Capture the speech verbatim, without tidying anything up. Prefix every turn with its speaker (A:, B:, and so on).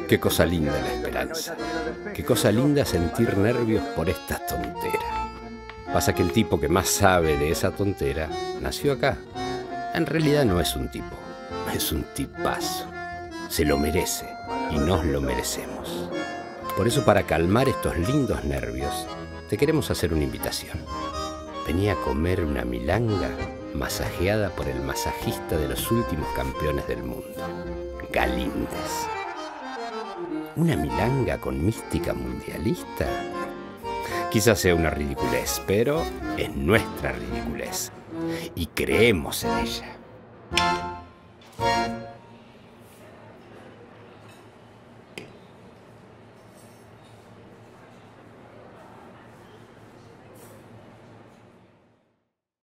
A: Qué cosa linda la esperanza. Qué cosa linda sentir nervios por esta tontera. Pasa que el tipo que más sabe de esa tontera nació acá. En realidad no es un tipo, es un tipazo. Se lo merece y nos lo merecemos. Por eso, para calmar estos lindos nervios, te queremos hacer una invitación. Vení a comer una milanga masajeada por el masajista de los últimos campeones del mundo, Galíndez. ¿Una milanga con mística mundialista? Quizás sea una ridiculez, pero es nuestra ridiculez y creemos en ella.